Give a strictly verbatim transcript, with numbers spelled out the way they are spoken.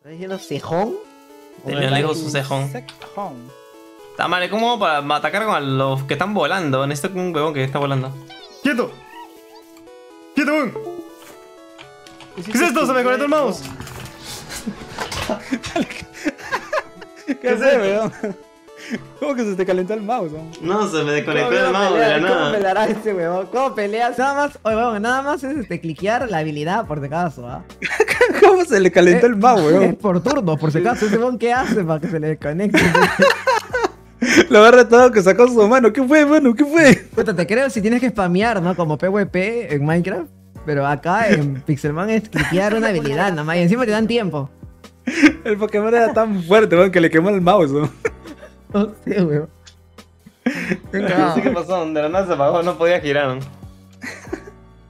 ¿Estás diciendo cejón? Tenía le digo su cejón. Cejón. Está mal, ¿cómo para atacar con los que están volando? Necesito un huevón que está volando. ¡Quieto! ¡Quieto, huevón! ¿Qué es esto? ¡Se me conectó el mouse! ¿Qué haces, weón? ¿Cómo que se te calentó el mouse? ¿No? No, se me desconectó el ¿Cómo mouse de la pelea- ¿Cómo nada. peleará este huevón? ¿Cómo peleas? Nada más, oye, huevón, nada más es este, cliquear la habilidad por si acaso, ¿ah? ¿Cómo se le calentó el mouse, Es weón? por turno, por si acaso, ese huevón, ¿qué hace para que se le desconecte? Lo agarra todo que sacó su mano. ¿Qué fue, mano? ¿Qué fue? Puta, te creo si tienes que spamear, ¿no? Como PvP en Minecraft. Pero acá en Pixelman es cliquear una habilidad nada más. Y encima te dan tiempo. El Pokémon era tan fuerte, weón, que le quemó el mouse, weón. No sé, weón. No sé qué pasó, de la nada se apagó, no podía girar.